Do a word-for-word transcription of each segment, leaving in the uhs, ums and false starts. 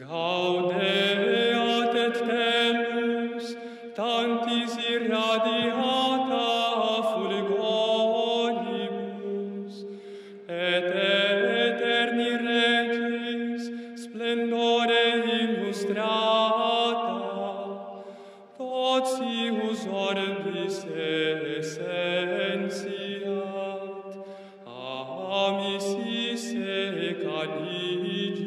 Gaudeat et tempus, tantis irradiata fulgoribus, et eterni regis splendore illustrata, totius orbis essentiat, amicis et caligine.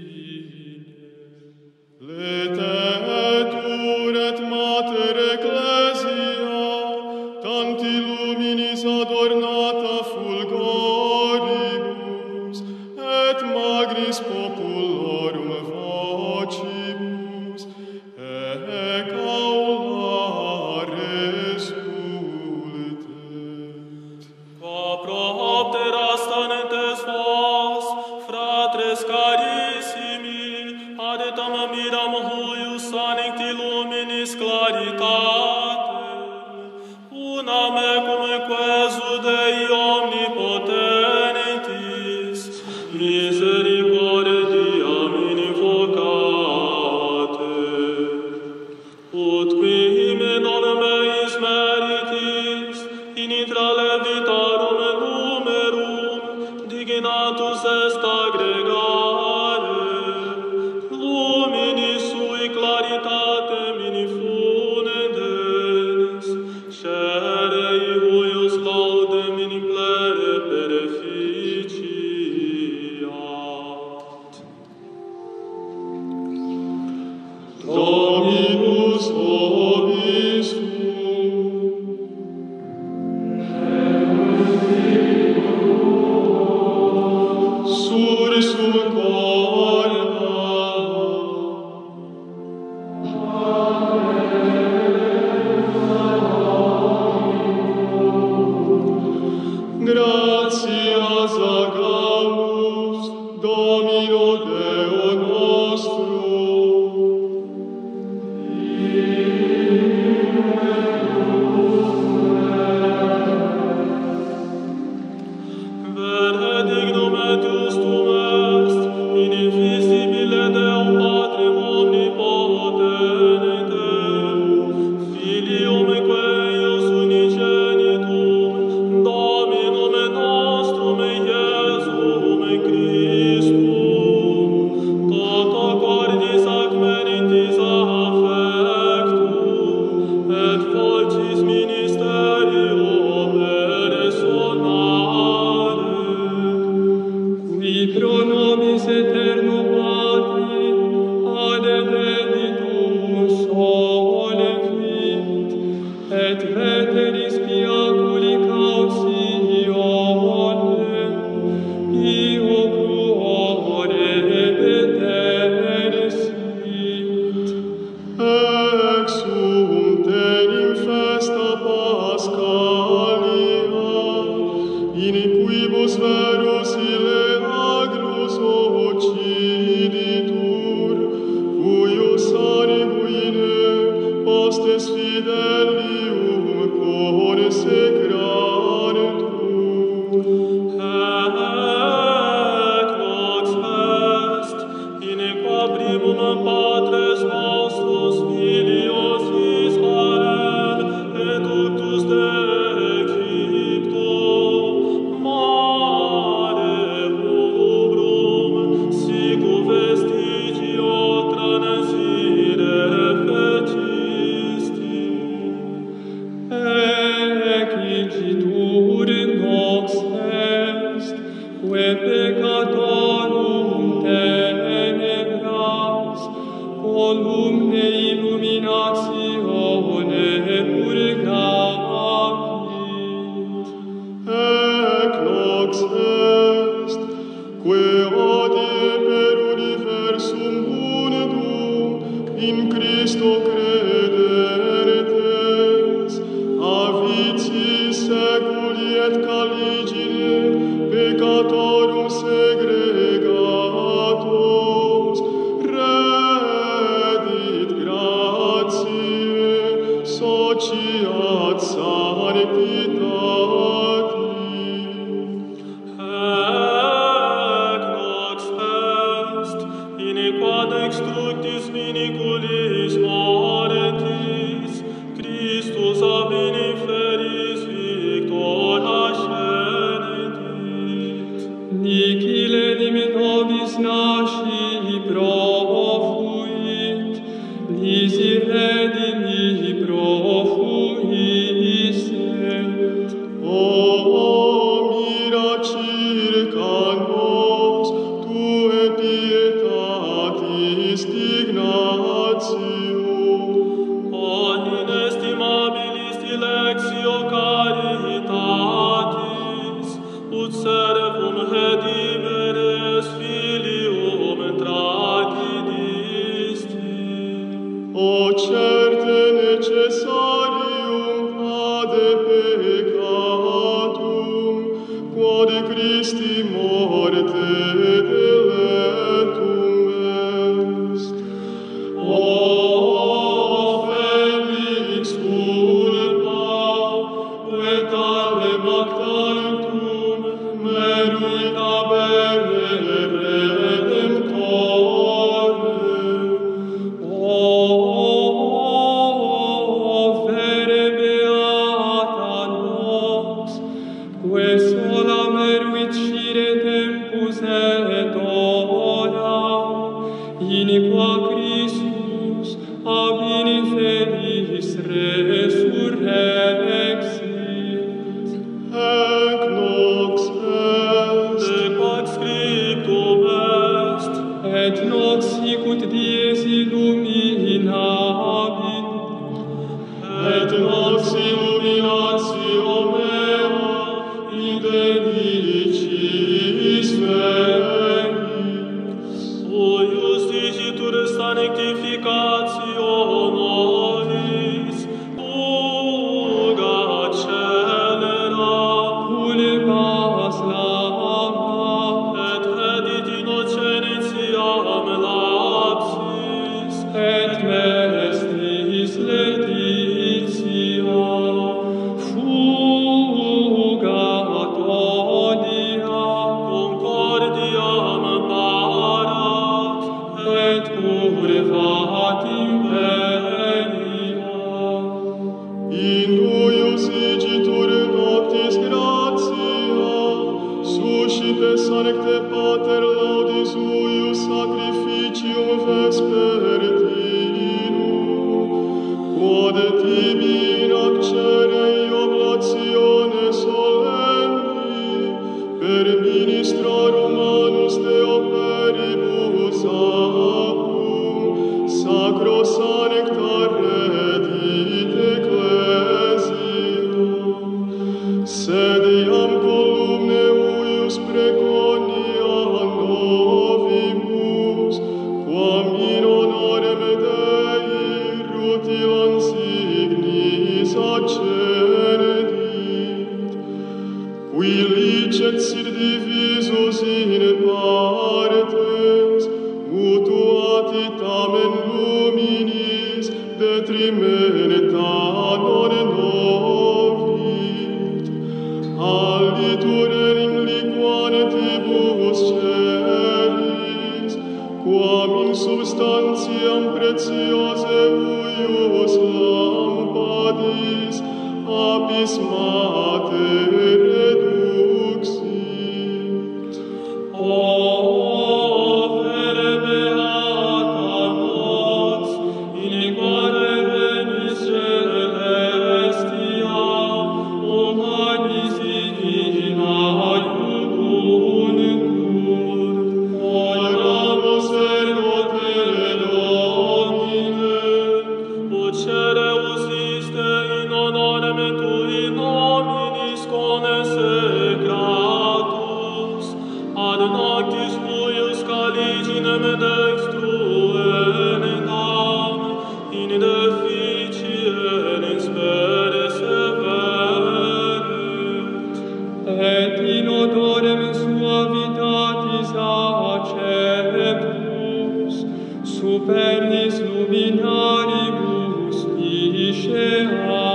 Letetur et mater ecclesia, tanti luminis adornata fulgoribus, et magris populorum vocibus, ec aula resultet. Qua proptera stanentes vos, fratres carissimi, adetam miram huius sancti luminis claritatem, unam ecum quesu Dei omnipotentis, misericordiam invocate. Ut quim non meis meritis, initra levitarum numerum, dignatus est aggregare, luminis sui claritatem infunendens, scerei huius laudem in plere beneficiat. Dominus vobiscum. Sursum corda. Gratias agamus, Domino Deo nostro. Vere dignum et justum est, in invisibile Deum Patrem omnipotentem, Filium eius unigenitum, Dominum nostrum Iesum Christum, toto cordis ac meritis affectum, et focis ministerio personale, Qui pro nobis eterno Patri ad edenitum solevit, et veteris piaculi causione, io cruore peteresit. Exsultet in festa Pascalia, in quibus verosile agrus occiditur, cuius sanguine postes fidelium consecrartur. Haec vox est, in qua primum Patres nostros filios Israel, eductus de Egypto, mare rubrum, sicu vestigio transire fecisti. Ec igitur nox est, que peccatorum tenebras, columne illuminatione purgavit. Ec nox est, que odie per universum undum in Christo credentes, a vicis seculi et caligine peccatorum segregatos, redit gratia ad extructis miniculis mortis, Christus ab inferis victor ascenit. Nicile dimet nobis nasci profuit, lisi redimi profuit et. O mira circa nos, tue pietatis dignatio. O inestimabilis dilectio caritatis, ut servum hediveres filium tragidisti. O certe necessarium ade peccatum, quod Christi morte delectum est. O felix culpa, et alem actantum meruit abere redemptore. O vere beata nos, que sola meruit scire tempus et hora, in qua Christus ab inferis resurrexit. Ec nox est, Depax scriptum est, Et nox sicut dies illuminabit, et nox illuminatio mea indelicis venis. o justicitur sanctificatio nobis, fuga celera, pulebas lama, et hedit innocentiam lapsis, et mestris letitia, fugat odia, concordiam parat, et purvat imperia. In uius igitur noctis gratia, suscite sancte Pater laudis uius sacrificium vespertinum, quod tibi in accere oblatione solemni, per ministrarum manus Deo peribus apum, sacro sancta redit ecclesiam. Sed iam columne uius preconia novimus, quam in honorem Dei rutilans ignis accedit, qui licet sir divisus in partes, mutuati tamen luminis detrimenta non novit, alitur in liquantibus celis, quam in substantiam preciose uius lampadis apis mater reduxit. O vere beata nos, in qua revenis celestia, humanis divina iuncuntur. Oramus ergo te Domine, ut cereus iste in honorem tui nominis consecratus, ad noctis huius caliginem dextruendam, in deficiem in spere severe. et in odorem suavitatis acceptus, supernis luminaribus pisceat.